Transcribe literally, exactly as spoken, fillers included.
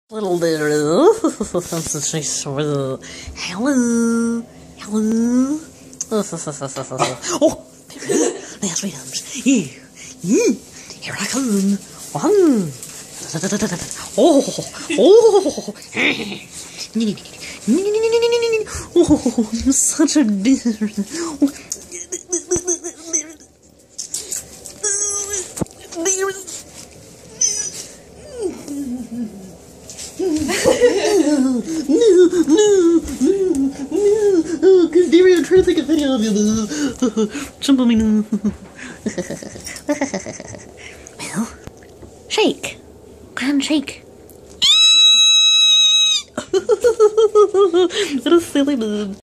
Little bit. Hello. Hello. Hello. Oh, there's me comes. Here I come. One. Oh, oh. Oh, I'm such a dear. No, no, no, no, oh, good dear, I'm trying to think of video of you. Jump on me now. Well, shake. Grand shake. What a silly bird.